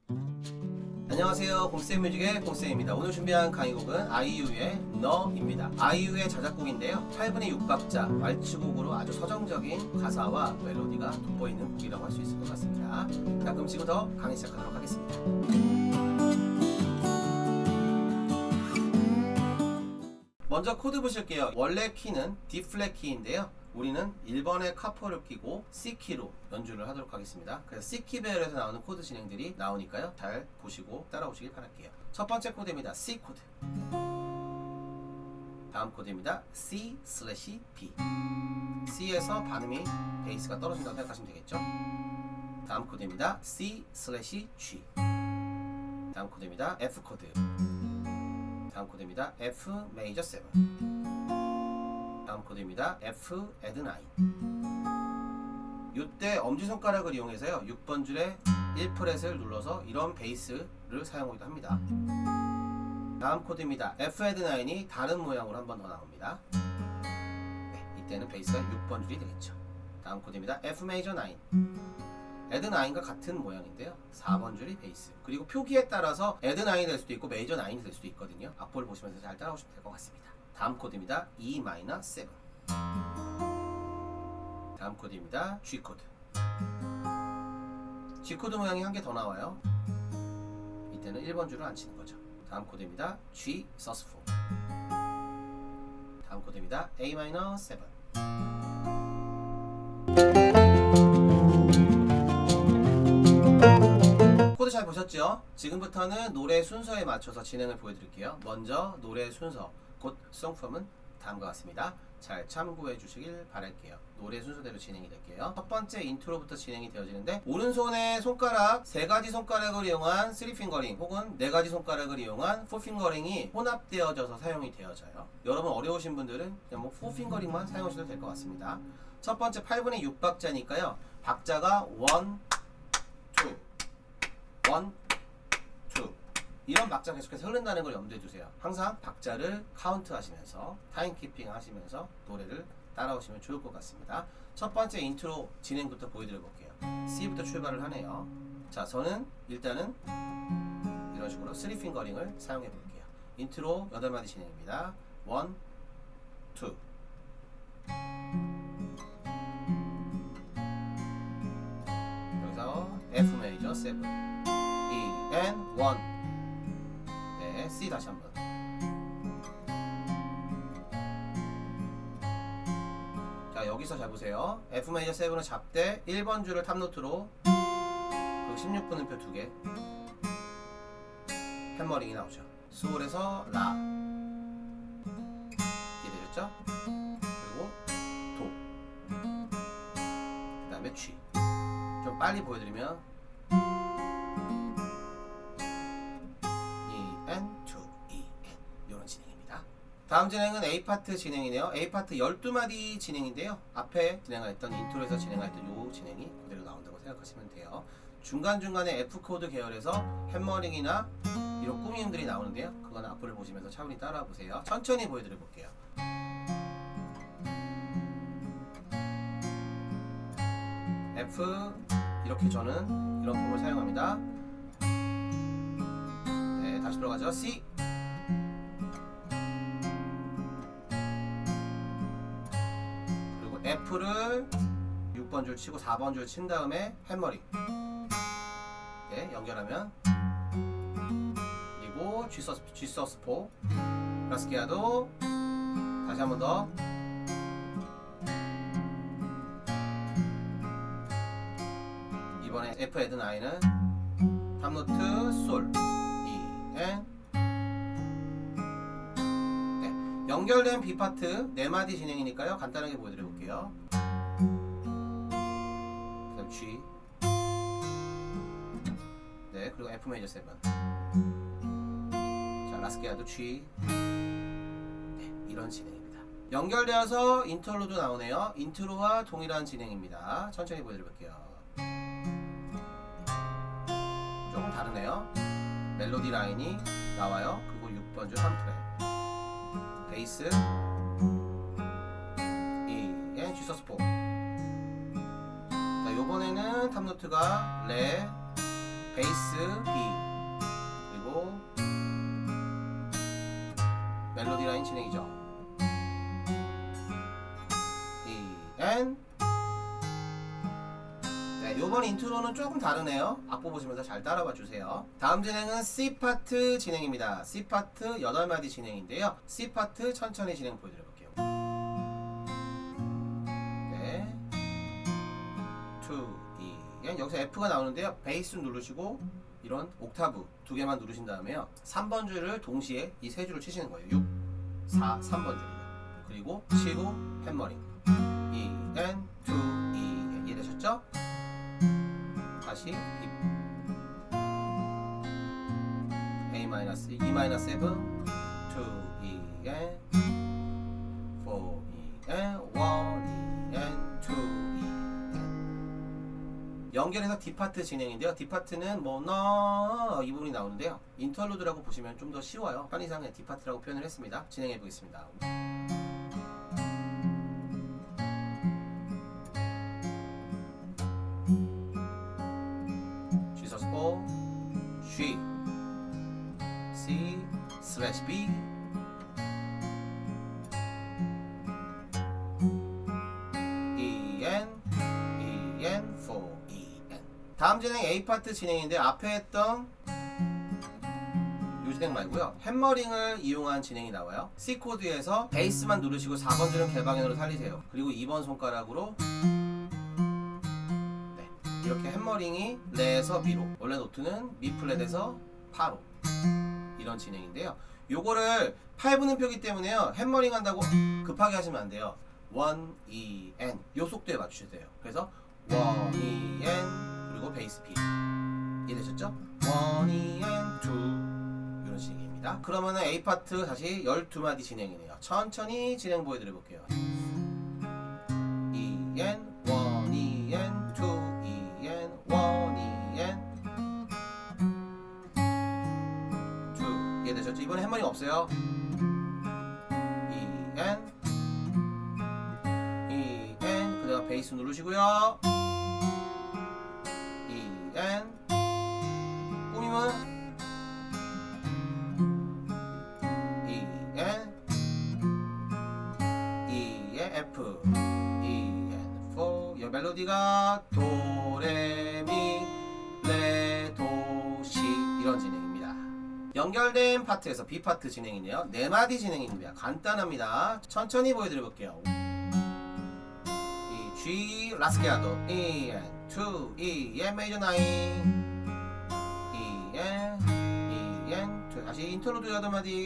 안녕하세요, 곰쌤뮤직의 곰쌤입니다. 오늘 준비한 강의곡은 아이유의 너입니다. 아이유의 자작곡인데요, 8분의 6박자 왈츠곡으로 아주 서정적인 가사와 멜로디가 돋보이는 곡이라고 할 수 있을 것 같습니다. 자, 그럼 지금부터 강의 시작하도록 하겠습니다. 먼저 코드 보실게요. 원래 키는 D 플랫 키인데요, 우리는 1번에 카포를 끼고 C키로 연주를 하도록 하겠습니다. 그래서 C키 배열에서 나오는 코드 진행들이 나오니까요, 잘 보시고 따라오시길 바랄게요. 첫 번째 코드입니다. C 코드. 다음 코드입니다. C/B. C에서 반음이 베이스가 떨어진다고 생각하시면 되겠죠. 다음 코드입니다. C/G. 다음 코드입니다. F 코드. 다음 코드입니다. F 메이저 7. 다음 코드입니다. F add 9. 이때 엄지손가락을 이용해서요, 6번 줄에 1프렛을 눌러서 이런 베이스를 사용하기도 합니다. 다음 코드입니다. F add 9이 다른 모양으로 한 번 더 나옵니다. 네, 이때는 베이스가 6번 줄이 되겠죠. 다음 코드입니다. F major 9. add 9과 같은 모양인데요, 4번 줄이 베이스. 그리고 표기에 따라서 add 9이 될 수도 있고 major 9이 될 수도 있거든요. 악보를 보시면서 잘 따라오시면 될 것 같습니다. 다음 코드입니다. E minor 7. 다음 코드입니다. G 코드. G 코드 모양이 한 개 더 나와요. 이때는 1번 줄을 안 치는 거죠. 다음 코드입니다. G sus4. 다음 코드입니다. A minor 7. 코드 잘 보셨죠? 지금부터는 노래 순서에 맞춰서 진행을 보여드릴게요. 먼저 노래 순서, 곧 송폼은 다음과 같습니다. 잘 참고해 주시길 바랄게요. 노래 순서대로 진행이 될게요. 첫 번째 인트로부터 진행이 되어지는데, 오른손에 손가락 3가지 손가락을 이용한 3핑거링 혹은 4가지 손가락을 이용한 4핑거링이 혼합되어져서 사용이 되어져요. 여러분 어려우신 분들은 그냥 뭐 4핑거링만 사용하셔도 될 것 같습니다. 첫 번째 8분의 6박자니까요, 박자가 1, 2, 1, 2 이런 박자 계속해서 흐른다는 걸 염두에 두세요. 항상 박자를 카운트 하시면서 타임키핑 하시면서 노래를 따라오시면 좋을 것 같습니다. 첫 번째 인트로 진행부터 보여드려 볼게요. C부터 출발을 하네요. 자, 저는 일단은 이런 식으로 3핑거링을 사용해 볼게요. 인트로 8마디 진행입니다. 1, 2. 여기서 F 메이저 7, E and 1. 네, C 다시 한번. 자, 여기서 잘 보세요. F 메이저 7을 잡되 1번 줄을 탑노트로 그리고 16분음표 2개 해머링이 나오죠. 솔에서 라 이해되셨죠? 그리고 도, 그 다음에 G. 좀 빨리 보여드리면 다음 진행은 A파트 진행이네요. A파트 12마디 진행인데요, 앞에 진행했던 인트로에서 진행했던 요 진행이 그대로 나온다고 생각하시면 돼요. 중간중간에 F코드 계열에서 해머링이나 이런 꾸밈들이 나오는데요, 그건 앞을 보시면서 차분히 따라와 보세요. 천천히 보여드려 볼게요. F, 이렇게 저는 이런 폼을 사용합니다. 네, 다시 들어가죠. C, F를 6번 줄 치고 4번 줄 친 다음에 해머링. 네, 연결하면, 그리고 G sus4 라스키아도 다시 한 번 더. 이번에 F add 9은 탑노트 솔, E, N. 연결된 B파트 4마디 진행이니까요, 간단하게 보여드려 볼게요. 그 다음 G, 네, 그리고 F 메이저 7. 자, 라스키아도 G. 네, 이런 진행입니다. 연결되어서 인트로도 나오네요. 인트로와 동일한 진행입니다. 천천히 보여드려 볼게요. 조금 다르네요. 멜로디 라인이 나와요. 그리고 6번 줄 3프렛. 베이스, E, and G sus4. 자, 요번에는 탑노트가 레, 베이스 B, 그리고 멜로디 라인 진행이죠. E, N. 네, 요번 인트로는 조금 다르네요. 악보 보시면서 잘 따라봐 주세요. 다음 진행은 C 파트 진행입니다. C 파트 8마디 진행인데요. C 파트 천천히 진행 보여드려 볼게요. 네, 2, E, N. 여기서 F가 나오는데요. 베이스 누르시고 이런 옥타브 2개만 누르신 다음에요. 3번 줄을 동시에 이 3줄을 치시는 거예요. 6, 4, 3번 줄이요. 그리고 치고 햄머링. E, N, 2, E, N. 이해되셨죠? 다시 B, A 마이너스, E 마이너스 7, 2, E, N, 4, E, N, 1, E, N, 2, E, N. 연결해서 D 파트 진행인데요. D 파트는 뭐 너 이 부분이 나오는데요. 인터루드라고 보시면 좀 더 쉬워요. 편의상에 D 파트라고 표현을 했습니다. 진행해 보겠습니다. G, C, slash B, E, N, E, N, 4, E, N. 다음 진행 A 파트 진행인데 앞에 했던 요 진행 말고요. 햄머링을 이용한 진행이 나와요. C 코드에서 베이스만 누르시고 4번 줄은 개방현으로 살리세요. 그리고 2번 손가락으로 이렇게 햄머링이 레에서 미로, 원래 노트는 미 플랫에서 파로, 이런 진행인데요. 요거를 8분음표기 때문에요. 햄머링 한다고 급하게 하시면 안 돼요. 1, 2, N 요 속도에 맞추셔야 돼요. 그래서 1, 2, N 그리고 베이스 B. 이해되셨죠? 1, 2, N, 2 이런 식입니다. 그러면은 A 파트 다시 12마디 진행이네요. 천천히 진행 보여드려 볼게요. E, N, 1, 2, N, 2 이해되셨죠? 이번에 햄머링 없어요. E, N, E, N. 그 다음 베이스 누르시고요. E, N. 꾸밈은 E, N, E의 F, E, N, 4. 이 멜로디가 도, 레, 미, 레, 도, 시 이런 진행입니다. 연결된 파트에서 B 파트 진행이네요. 4마디 진행입니다. 간단합니다. 천천히 보여드려 볼게요. 이 G 라스케아도 E, N, 2, E, N 메이저 9, E, N, E, N, 2. 다시 인트로도 8마디.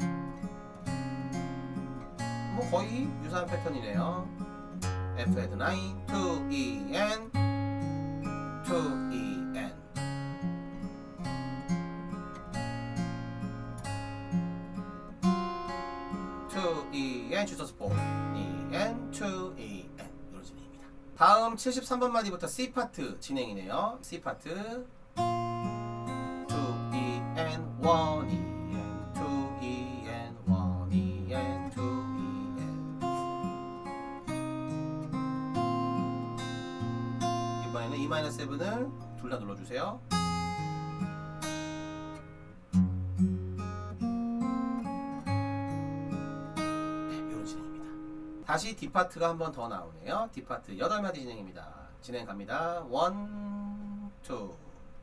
뭐 거의 유사한 패턴이네요. F 헤드 9, 2, E, N, 2, E, N. E, N, 주소스 4, E, N, 2, E, N 이런 진행입니다. 다음 73번 마디부터 C 파트 진행이네요. C 파트 2, E, N, 1, E, N, 2, E, N, 1, E, N, 2, E, N. 이번에는 E-7을 둘 다 눌러주세요. 다시 D 파트가 한 번 더 나오네요. D 파트 8마디 진행입니다. 진행 갑니다. 1, 2.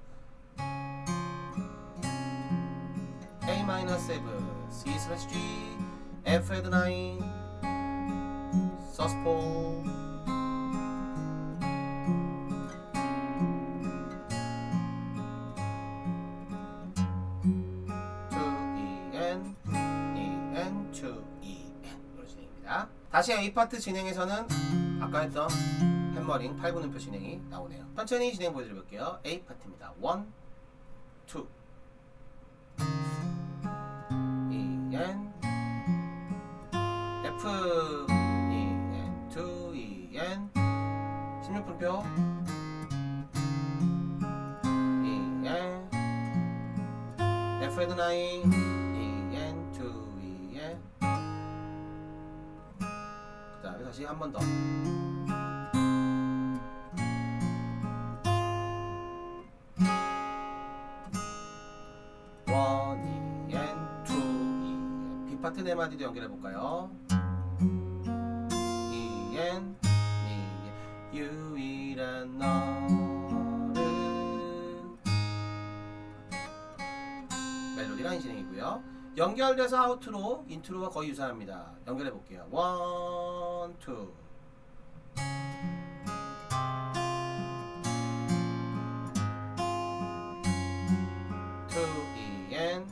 A-7, C slash G, F 헤드 9, sus4, 다시 A 파트 진행에서는 아까 했던 햄머링 8분음표 진행이 나오네요. 천천히 진행 보여드릴게요. A 파트입니다. 1, 2 E, N, F, E, N, 2, E, N 16분표 E, N, F 헤드 9, E, N, 2, E, N. 그 다음에 다시 한 번 더. 같은 M마디도 연결해 볼까요? 이엔 네 유일한 너를 멜로디 라인 진행이고요. 연결돼서 아우트로 인트로와 거의 유사합니다. 연결해 볼게요. 1, 2 E, N,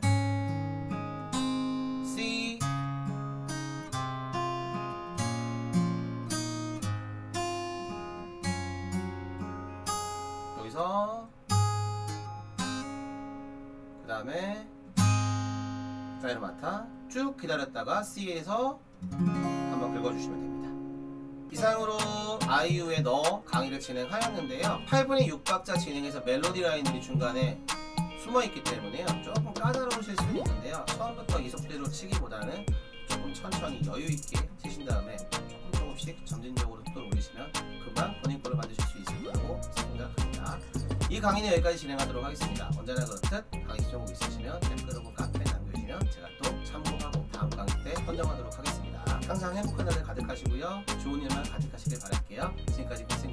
C 여기서 그 다음에 파이르마타 쭉 기다렸다가 C에서 한번 긁어주시면 됩니다. 이상으로 아이유의 너 강의를 진행하였는데요. 8분의 6박자 진행해서 멜로디 라인들이 중간에 숨어있기 때문에요. 조금 까다로우실 수는 있는데요. 처음부터 이 속도로 치기보다는 조금 천천히 여유있게 치신 다음에 조금씩 점진적으로 속도를 올리시면 금방 본인 거를 만드실 수 있을 거라고 생각합니다. 이 강의는 여기까지 진행하도록 하겠습니다. 언제나 그렇듯 강의 시청곡 있으시면 댓글하고 카페에 남겨주시면 제가 또 참고하고 다음 강의 때 선정하도록 하겠습니다. 항상 행복한 날을 가득하시고요. 좋은 일만 가득하시길 바랄게요. 지금까지